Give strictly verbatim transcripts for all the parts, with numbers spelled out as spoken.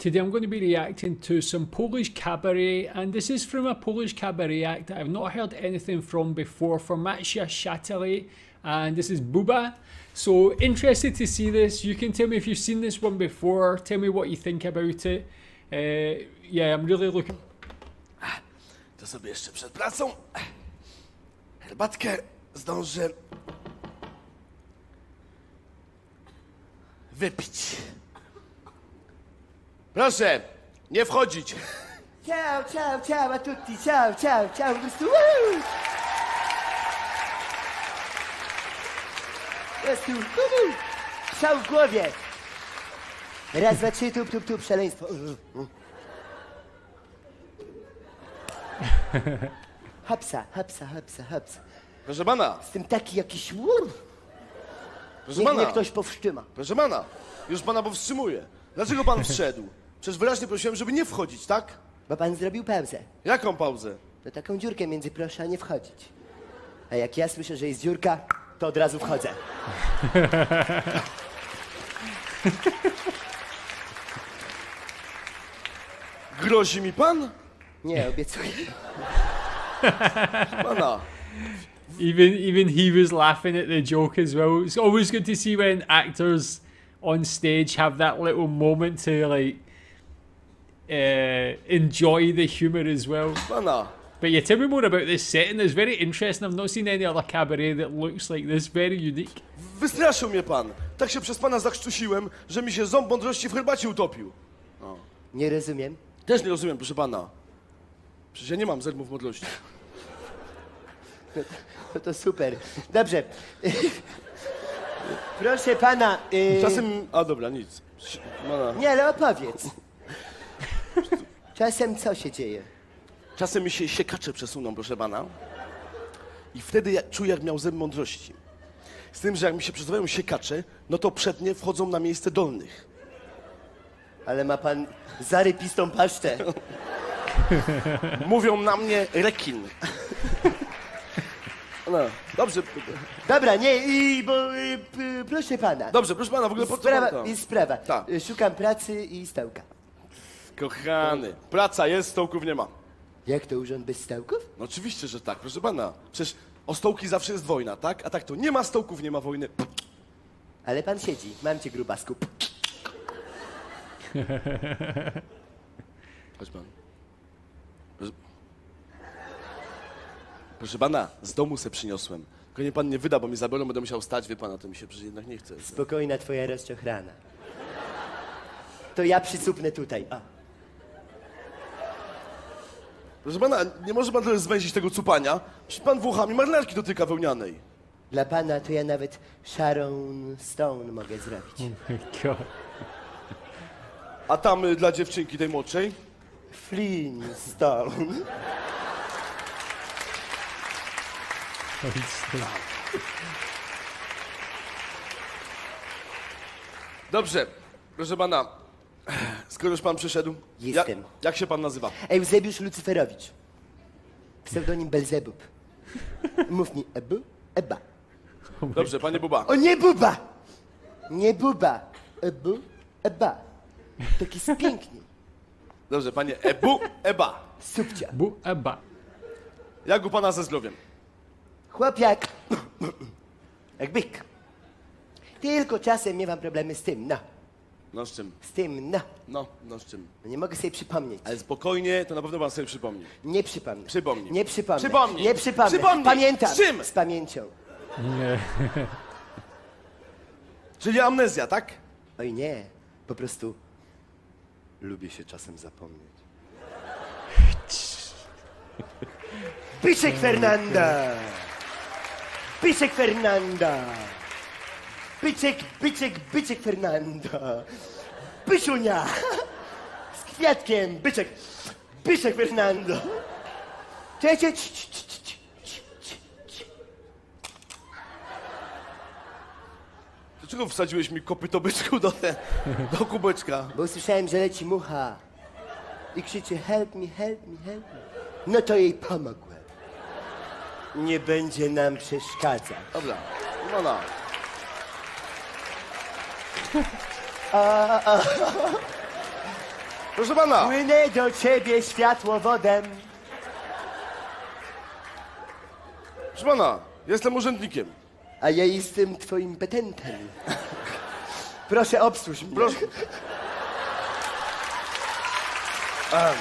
Today I'm going to be reacting to some Polish cabaret, and this is from a Polish cabaret act that I've not heard anything from before, from Maciej Szately, and this is Buba. So interested to see this. You can tell me if you've seen this one before, tell me what you think about it. Uh, yeah, I'm really looking... To sobie jeszcze przed pracą herbatkę zdążę wypić. Proszę, nie wchodzić. Ciao, ciao, ciao a tutti, ciao, ciao, ciao, po prostu woo! Po prostu woo! Szał w głowie. Raz, dwa, trzy, tup, tup, tup, szaleństwo. Hapsa, hapsa, hapsa, hapsa. Proszę pana, Jestem taki jakiś łur. proszę Niech mnie pana, ktoś powstrzyma. proszę pana, już pana powstrzymuję. Dlaczego pan wszedł? Przecież wyraźnie prosiłem, żeby nie wchodzić, tak? Bo pan zrobił pauzę. Jaką pauzę? To taką dziurkę między proszę, a nie wchodzić. A jak ja słyszę, że jest dziurka, to od razu wchodzę. Grozi mi pan? Nie, obiecuję. Pana. Even even he was laughing at the joke as well. It's always good to see when actors on stage have that little moment to like uh, enjoy the humour as well. Pana. But yeah, tell me more about this setting. It's very interesting. I've not seen any other cabaret that looks like this. Very unique. Wystraszył mnie pan. Tak się przez pana zakrztusiłem, że mi się ząb mądrości w herbacie utopił. O. Nie rozumiem. Też nie rozumiem, proszę pana. Przecież ja nie mam zębów mądrości. No to super. Dobrze. Proszę pana. Yy... Czasem... A dobra, nic. Pana. Nie, ale opowiedz. Czasem co się dzieje? Czasem mi się siekacze przesuną, proszę pana. I wtedy ja czuję, jak miał zęb mądrości. Z tym, że jak mi się przesuwają siekacze, no to przednie wchodzą na miejsce dolnych. Ale ma pan zarypistą paszczę. Mówią na mnie rekin. No, dobrze. Dobra, nie, i bo y, p, proszę pana. Dobrze, proszę pana, w ogóle po co Sprawa, pan to? jest sprawa. Tak. Y, Szukam pracy i stołka. Kochany, praca jest, stołków nie ma. Jak to urząd bez stołków? No oczywiście, że tak, proszę pana. Przecież o stołki zawsze jest wojna, tak? A tak to nie ma stołków, nie ma wojny. Ale pan siedzi, mam cię grubasku. Chodź pan. Proszę... Proszę pana, z domu se przyniosłem. Tylko nie pan nie wyda, bo mi zabiorą, będę musiał stać, wie pana, to mi się przecież jednak nie chce. Spokojna twoja rozczochrana. To ja przysupnę tutaj. O. Proszę pana, nie może pan trochę zwęzić tego cupania? Przecież pan włochami marynarki dotyka wełnianej. Dla pana to ja nawet Sharon Stone mogę zrobić. Oh my god. A tam y, dla dziewczynki tej młodszej? Flintstone. Dobrze, proszę pana, skoro już pan przyszedł, Jestem. Jak, jak się pan nazywa? Eusebiusz Lucyferowicz. Pseudonim Belzebub. Mów mi Ebu, Eba. Dobrze, panie Buba. O nie Buba! Nie Buba. Ebu, Eba. Taki spięknie. Dobrze, panie Ebu, Eba. Subcia. Bu eba. Jak u pana ze zdrowiem? Chłop jak... jak byk. Tylko czasem miewam problemy z tym, no. No z czym? Z tym, no. No, no z czym? No nie mogę sobie przypomnieć. Ale spokojnie, to na pewno pan sobie przypomni. Nie przypomnę. Przypomnij. Nie przypomnę. Przypomnij. Nie przypomnę. Przypomnij. Pamiętam. Z czym? Z pamięcią. Nie. Czyli amnezja, tak? Oj nie. Po prostu lubię się czasem zapomnieć. Byczek Fernanda! Byczek Fernanda! Byczek, byczek, byczek Fernanda! Byczunia! Z kwiatkiem! Byczek! Byczek Fernando! Cześć, cześć, cześć, cześć. Dlaczego wsadziłeś mi kopyto byczku do, te, do kubeczka? Bo usłyszałem, że leci mucha i krzyczy help me, help me, help me. No to jej pomogłem. Nie będzie nam przeszkadzać. Dobra, Iwona. Proszę pana! Płynę do ciebie światłowodem. Proszę pana, jestem urzędnikiem. A ja jestem twoim petentem. Proszę, obsłuż mnie. Proszę. Um.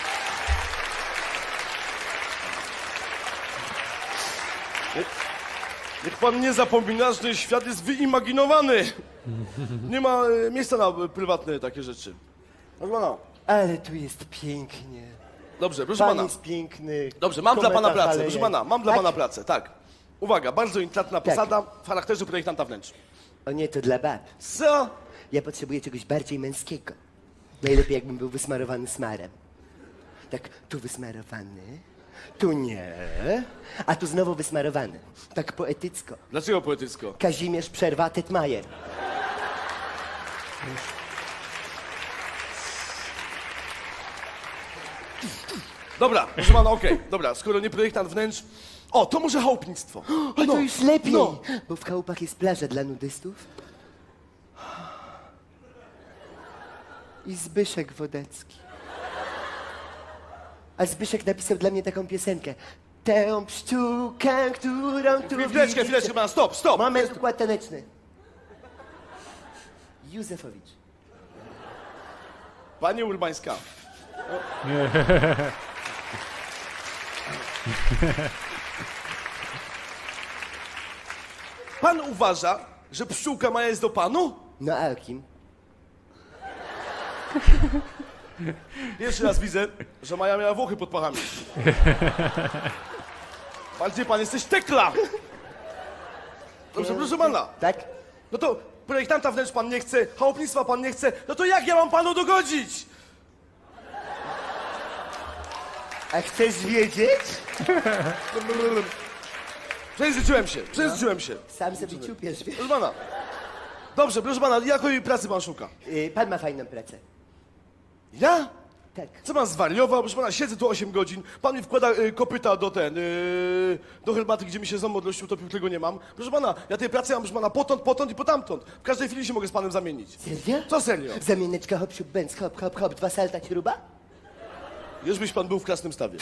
Niech pan nie zapomina, że świat jest wyimaginowany. Nie ma e, miejsca na e, prywatne takie rzeczy. Proszę pana. Ale tu jest pięknie. Dobrze, proszę Pan pana. jest piękny. Dobrze, mam dla pana kometa pracę. szaleje. Proszę pana, mam dla Tak? pana pracę, tak. Uwaga, bardzo intratna posada w charakterze projektanta wnętrz. O nie, to dla bab. Co? Ja potrzebuję czegoś bardziej męskiego. Najlepiej jakbym był wysmarowany smarem. Tak, tu wysmarowany, tu nie, a tu znowu wysmarowany. Tak poetycko. Dlaczego poetycko? Kazimierz Przerwa Tetmajer. Dobra, proszę pana, okej, dobra, skoro nie projektant wnętrz... O, to może chałupnictwo. O, to już lepiej, no. bo w chałupach jest plaża dla nudystów. I Zbyszek Wodecki. A Zbyszek napisał dla mnie taką piosenkę. Tę pszczółkę, którą tu Chwileczkę, widzicie- chwileczkę, pana, stop, stop! Moment, układ taneczny. Józefowicz. Pani Urbańska. Pan uważa, że pszczółka Maja jest do panu? No a o kim? Pierwszy raz widzę, że Maja miała Włochy pod pachami. Pan, gdzie pan jesteś? Tekla! Dobrze, proszę pana. Tak? No to projektanta wnętrz pan nie chce, chałupnictwa pan nie chce, no to jak ja mam panu dogodzić? A chcesz wiedzieć? Przejrzyczyłem się, przejrzyczyłem się. Sam sobie ciupiesz, wiesz? Proszę pana. Dobrze, proszę pana, jakiej pracy pan szuka? Y, Pan ma fajną pracę. Ja? Tak. Co pan zwariował? Proszę pana, siedzę tu osiem godzin, pan mi wkłada y, kopyta do ten, y, do herbaty, gdzie mi się ząb odrościł, utopił, którego nie mam. Proszę pana, ja tej pracy mam, proszę pana, potąd, potąd i potamtąd. W każdej chwili się mogę z panem zamienić. Serio? Co serio? Zamieneczka hop, siup, bęc, hop, hop, hop, dwa salta, śruba? Już byś pan był w krasnym stawie.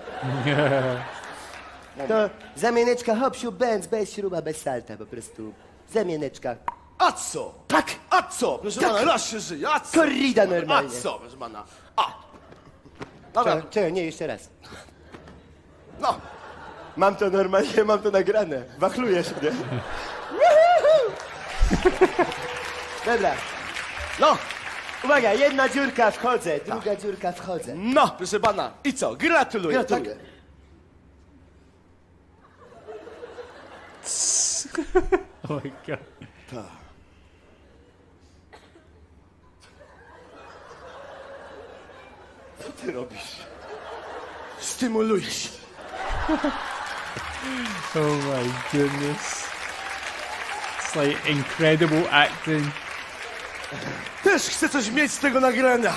To zamieneczka hop, siup, bęc, bez śruba, bez salta, po prostu. Zamieneczka. A co? Tak! A co? Proszę Tak. pana, raz się żyje, a co? Korrida A normalnie. co, proszę pana? A! Dobra, Czekaj, czekaj, nie, jeszcze raz. no. Mam to normalnie, mam to nagrane. Wachlujesz mnie. Dobra. No, Uwaga, jedna dziurka wchodzę, druga dziurka wchodzę. no, proszę pana. I co? Gratuluję. Gratuluję. Tak? Oh my god. Co ty robisz? Stymulujesz. Oh my goodness. It's like incredible acting. Też chcę coś mieć z tego nagrania.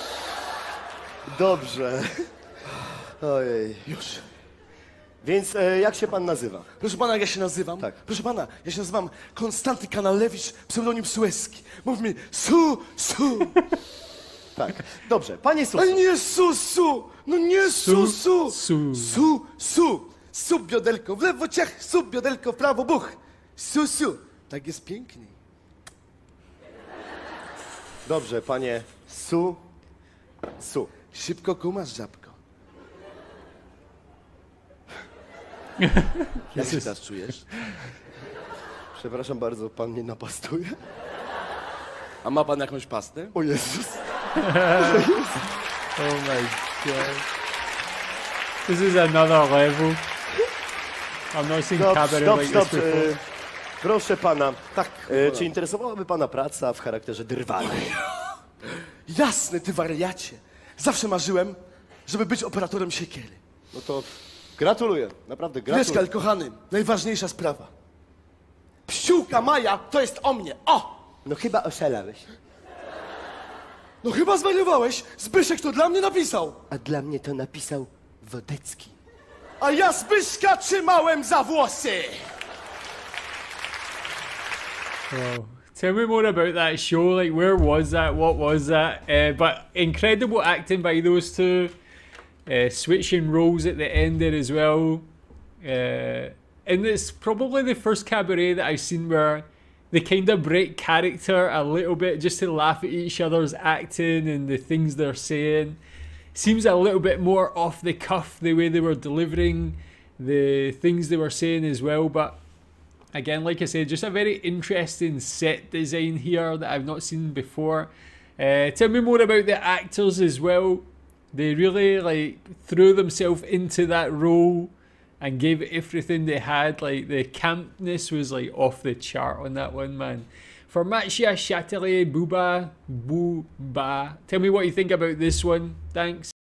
Dobrze. Ojej. Już. Więc e, jak się pan nazywa? Proszę pana, jak ja się nazywam? Tak. Proszę pana, ja się nazywam Konstanty Kanalewicz, pseudonim Sueski. Mów mi Su, Su. Tak. Dobrze, panie Susu. Ale nie Su, Su. No nie Su, Su. Su. Su, Su. Su biodelko w lewo ciach, su biodelko w prawo buch. Su, Su. Tak jest piękniej. Dobrze, panie Su. Su. Szybko kumasz, żabko. Jak się teraz czujesz? Przepraszam bardzo, pan mnie napastuje? A ma pan jakąś pastę? O Jezus. Oh my god. This is another level. I've not seen Dobrze, cabaret dobrze, like this dobrze. before. E, Proszę pana, Tak. e, czy interesowałaby pana praca w charakterze drwala? Jasne, ty wariacie. Zawsze marzyłem, żeby być operatorem siekiery. No to gratuluję, naprawdę Wiesz, gratuluję. Kal, kochany, najważniejsza sprawa. Pściółka Maja to jest o mnie. O! No chyba oszalałeś. No chyba zwariowałeś. Zbyszek to dla mnie napisał. A dla mnie to napisał Wodecki. A ja Zbyszka trzymałem za włosy. Wow. Tell me more about that show. Like, where was that? What was that? Uh, but incredible acting by those two. Uh, switching roles at the end there as well. Uh, and it's probably the first cabaret that I've seen where they kind of break character a little bit just to laugh at each other's acting and the things they're saying. Seems a little bit more off the cuff the way they were delivering the things they were saying as well. But again, like I said, just a very interesting set design here that I've not seen before. Uh, tell me more about the actors as well. They really like threw themselves into that role and gave it everything they had. Like the campness was like off the chart on that one, man. For Mattia Châtelet, Booba, Booba. Tell me what you think about this one. Thanks.